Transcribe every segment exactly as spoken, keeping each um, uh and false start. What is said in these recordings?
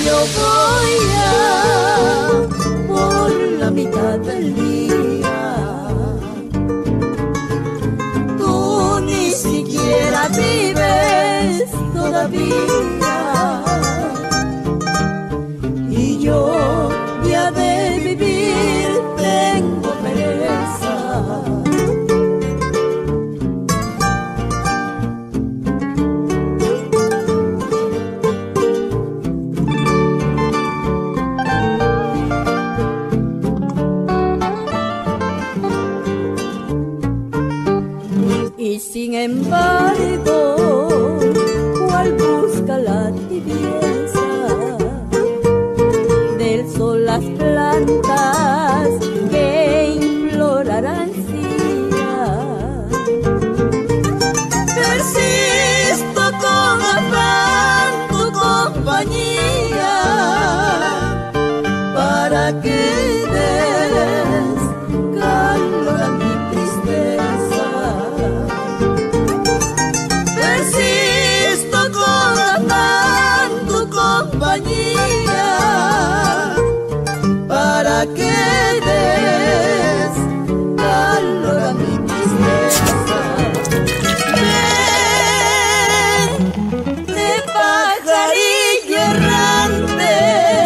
yo voy a por la mitad del día. Tú ni siquiera vives todavía. Y yo ya de vivir tengo pereza. Y sin embargo, ¿cuál busca la tibieza del sol, las plantas que implorarán ansia? Persisto con afán tu compañía para que des calor a mi tristeza. Persisto con afán tu compañía para que des calor a mi tristeza. Ven, de pajarillo errante,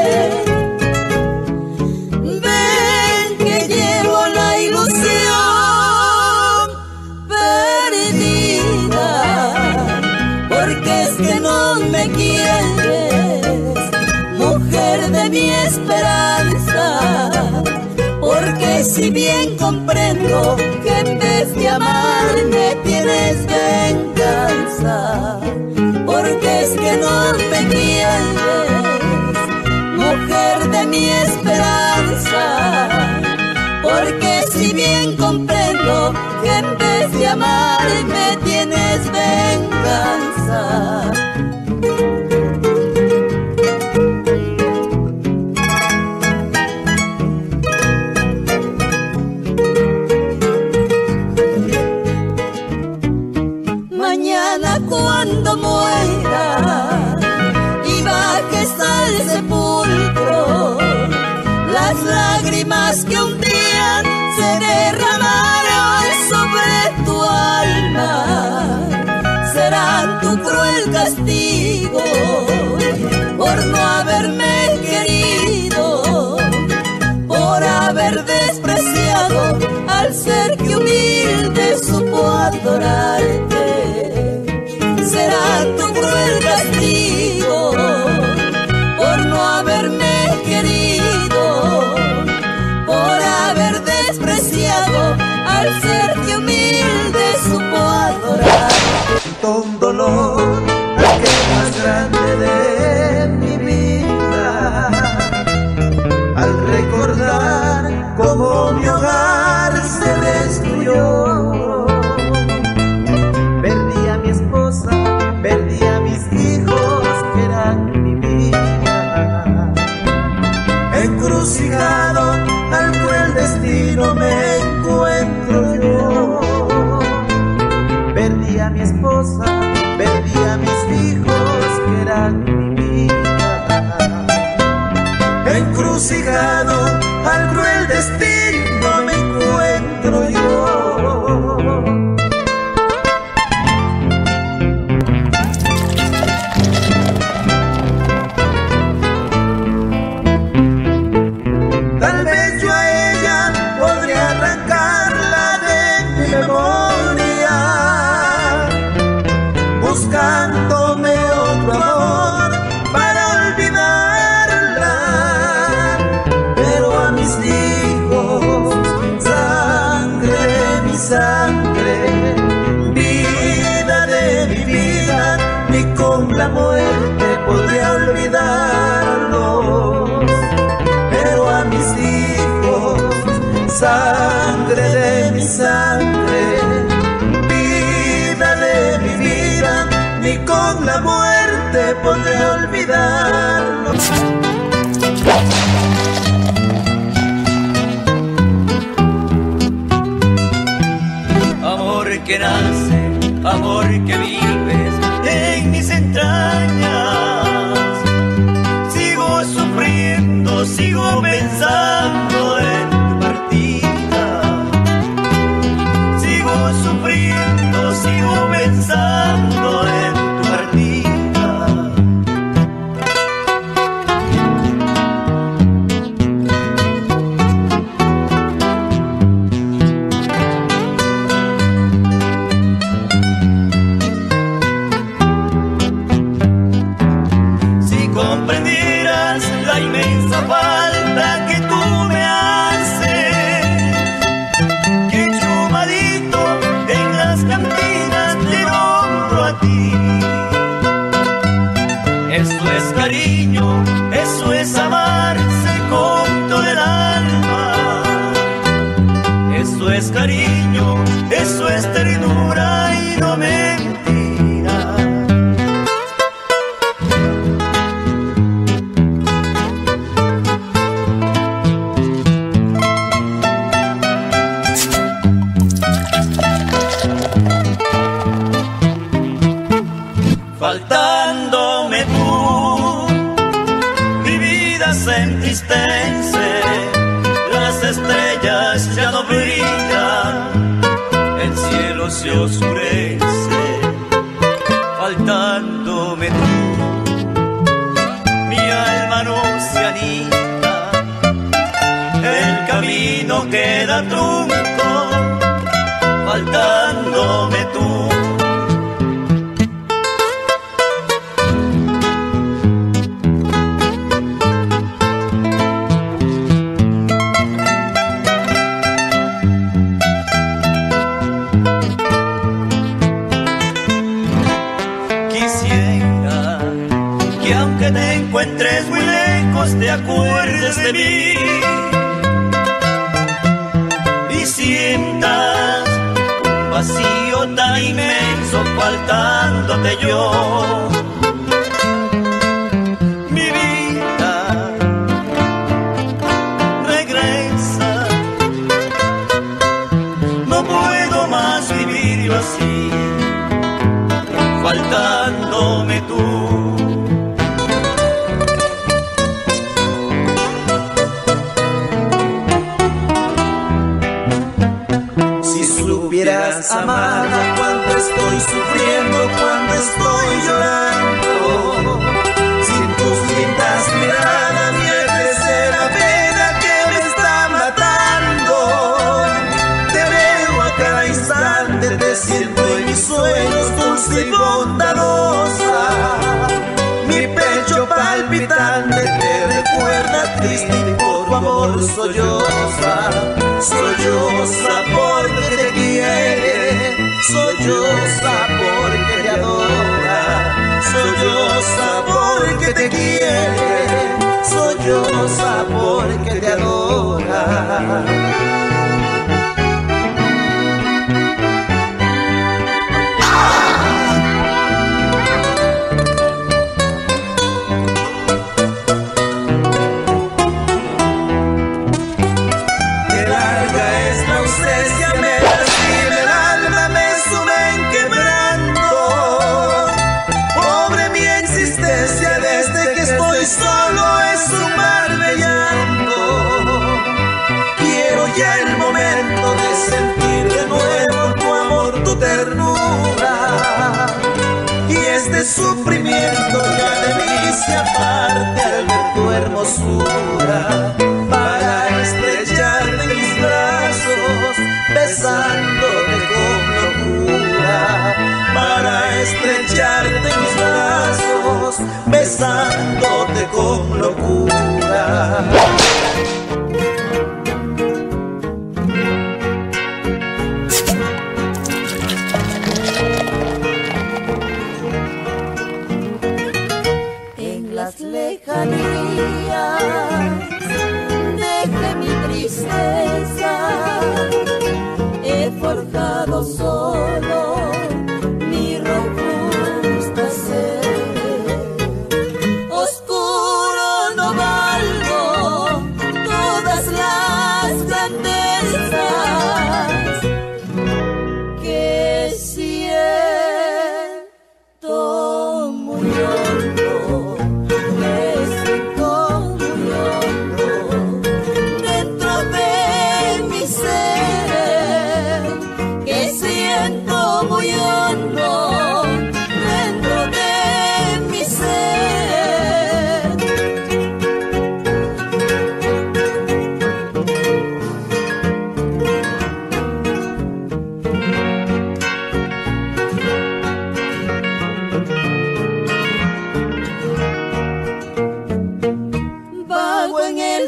ven que llevo la ilusión perdida, porque es que no me quieres, mujer de mi esperanza. Porque si bien comprendo que en vez de amarme tienes venganza, porque es que no me quieres, mujer de mi esperanza. Porque si bien comprendo que en vez de amarme tienes venganza. Mañana cuando muera y bajes al sepulcro, las lágrimas que un día se derramaron sobre tu alma serán tu cruel castigo por no haberme querido, por haber despreciado al ser que humilde supo adorarte. Será tu cruel castigo por no haberme querido, por haber despreciado al ser que humilde supo adorar. Con dolor, aquel más grande de mi vida, al recordar cómo mi hogar se destruyó. Perdí a mi esposa, perdí a mis hijos que eran mi vida. Encrucijado al cruel destino me encuentro yo. Perdí a mi esposa, perdí a mis hijos que eran mi vida. Encrucijado al cruel destino me encuentro yo. Tal vez yo a ella podría arrancarla de mi memoria, buscándome otro amor para olvidarla. Pero a mis hijos, sangre de mi sangre, vida de mi vida, ni con la muerte podré olvidarlos. Pero a mis hijos, sangre de mi sangre, vida de mi vida, ni con la muerte podré olvidarlo. Amor que nace, amor que vives en mis entrañas, sigo sigo pensando en tu partida. Sigo sufriendo, sigo pensando en tu partida. Si comprendieras la inmensa falta que tú me haces, que chupadito en las cantinas te nombro a ti. Eso es cariño, eso es amarse con todo el alma. Eso es cariño, eso es ternura y no mentira. Faltándome tú, mi vida se entristece, las estrellas ya no brillan, el cielo se oscurece. Faltándome tú, mi alma no se anida, el camino queda trunco. Faltándome tú, quisiera que aunque te encuentres muy lejos te acuerdes de mí y sientas un vacío tan inmenso faltándote yo. Mi vida, regresa, no puedo más vivir así, faltándome tú. Si supieras, amada, cuánto estoy sufriendo, cuánto estoy llorando. Si en tus lindas miradas viertes la pena que me está matando. Te veo a cada instante, te siento en mis sueños, dulce y bondadosa. Mi pecho palpitante te recuerda triste y por tu amor solloza. Solloza porque te quiere, solloza porque te adora. Solloza porque te quiere, solloza porque te adora. Solo es un mar de llanto. Quiero ya el momento de sentir de nuevo tu amor, tu ternura. Y este sufrimiento ya de mí se aparte al ver tu hermosura. Para estrellarte en mis brazos, besándote con locura. Para estrellarte en mis brazos, besándote con locura. En las lejanías dejé mi tristeza, he forjado solo mi robusta ser. Oscuro no valgo,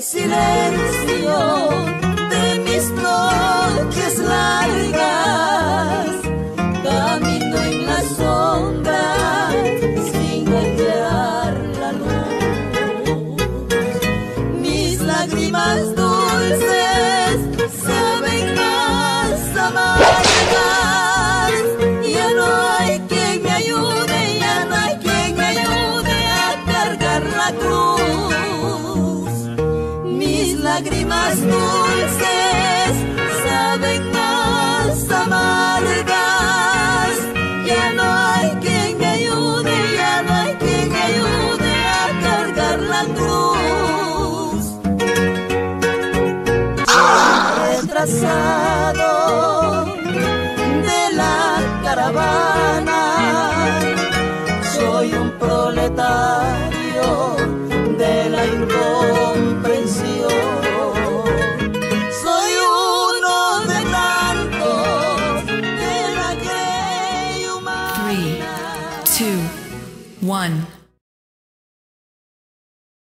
silencio de mis noches largas, camino en la sombra sin hallar la luz. Mis lágrimas dulces saben más amargas, ya no hay quien me ayude, ya no hay quien me ayude a cargar la cruz. Mis lágrimas dulces